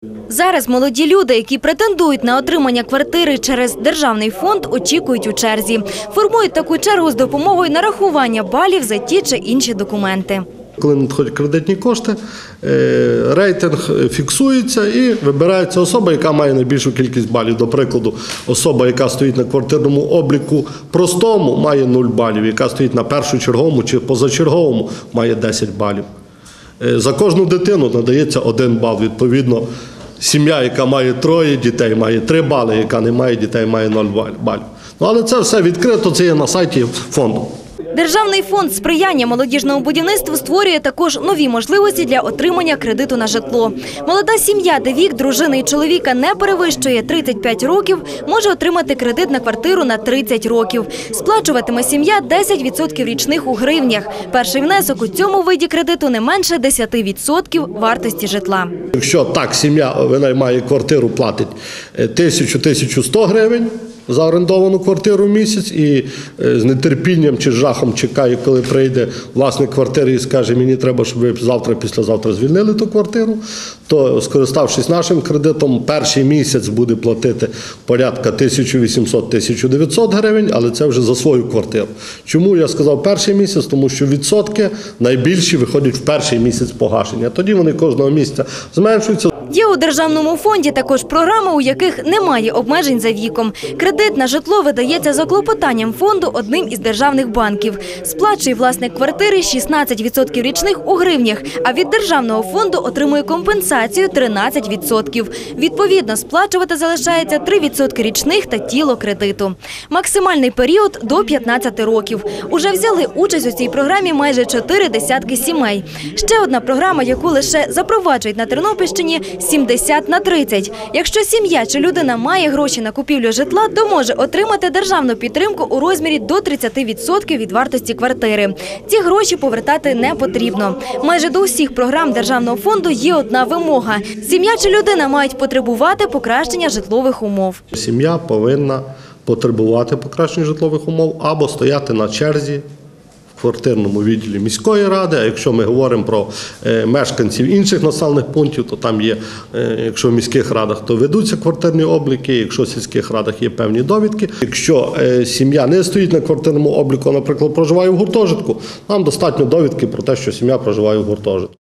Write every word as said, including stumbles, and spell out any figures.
Зараз молоді люди, які претендують на отримання квартири через державний фонд, очікують у черзі. Формують таку чергу з допомогою нарахування балів за ті чи інші документи. Коли надходять кредитні кошти, рейтинг фіксується і вибирається особа, яка має найбільшу кількість балів. До прикладу, особа, яка стоїть на квартирному обліку простому, має нуль балів, яка стоїть на першочерговому чи позачерговому, має десять балів. За кожну дитину надається один бал. Відповідно, сім'я, яка має троє дітей, має три бали, яка не має дітей, має нуль балів. Ну, але це все відкрито, це є на сайті фонду. Державний фонд сприяння молодіжному будівництву створює також нові можливості для отримання кредиту на житло. Молода сім'я, де вік дружини і чоловіка не перевищує тридцять п'ять років, може отримати кредит на квартиру на тридцять років. Сплачуватиме сім'я десять відсотків річних у гривнях. Перший внесок у цьому виді кредиту не менше десять відсотків вартості житла. Якщо так сім'я винаймає квартиру, платить тисячу - тисячу сто гривень за орендовану квартиру в місяць і з нетерпінням чи жахом чекає, коли прийде власник квартири і скаже, мені треба, щоб ви завтра, післязавтра звільнили ту квартиру, то, скориставшись нашим кредитом, перший місяць буде платити порядка тисяча вісімсот - тисяча дев'ятсот гривень, але це вже за свою квартиру. Чому я сказав перший місяць? Тому що відсотки найбільші виходять в перший місяць погашення. Тоді вони кожного місяця зменшуються. Є у Державному фонді також програми, у яких немає обмежень за віком. Кредит на житло видається за клопотанням фонду одним із державних банків. Сплачує власник квартири шістнадцять відсотків річних у гривнях, а від Державного фонду отримує компенсацію тринадцять відсотків. Відповідно, сплачувати залишається три відсотки річних та тіло кредиту. Максимальний період – до п'ятнадцяти років. Уже взяли участь у цій програмі майже чотири десятки сімей. Ще одна програма, яку лише запроваджують на Тернопільщині – сімдесят на тридцять. Якщо сім'я чи людина має гроші на купівлю житла, то може отримати державну підтримку у розмірі до тридцяти відсотків від вартості квартири. Ці гроші повертати не потрібно. Майже до усіх програм Державного фонду є одна вимога. Сім'я чи людина мають потребувати покращення житлових умов. Сім'я повинна потребувати покращення житлових умов або стояти на черзі в квартирному відділі міської ради, а якщо ми говоримо про е, мешканців інших населених пунктів, то там є, е, якщо в міських радах, то ведуться квартирні обліки, якщо в сільських радах є певні довідки. Якщо е, сім'я не стоїть на квартирному обліку, наприклад, проживає в гуртожитку, нам достатньо довідки про те, що сім'я проживає в гуртожитку.